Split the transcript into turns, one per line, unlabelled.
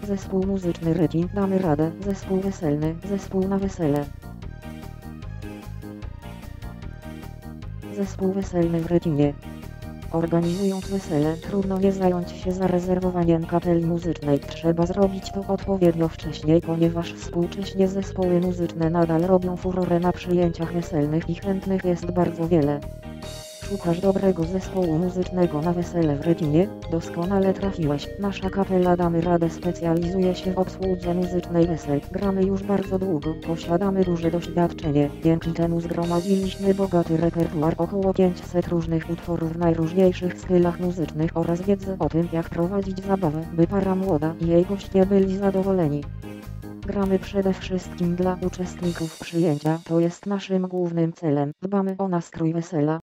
Zespół muzyczny Retin, damy radę. Zespół weselny, zespół na wesele. Zespół weselny w Retinie. Organizując wesele, trudno nie zająć się zarezerwowaniem kapeli muzycznej. Trzeba zrobić to odpowiednio wcześniej, ponieważ współcześnie zespoły muzyczne nadal robią furorę na przyjęciach weselnych i chętnych jest bardzo wiele. Szukasz dobrego zespołu muzycznego na wesele w Retinie? Doskonale trafiłeś. Nasza kapela Damy Radę specjalizuje się w obsłudze muzycznej wesel. Gramy już bardzo długo, posiadamy duże doświadczenie. Dzięki temu zgromadziliśmy bogaty repertuar, około 500 różnych utworów w najróżniejszych stylach muzycznych oraz wiedzę o tym, jak prowadzić zabawę, by para młoda i jej goście byli zadowoleni. Gramy przede wszystkim dla uczestników przyjęcia, to jest naszym głównym celem. Dbamy o nastrój wesela.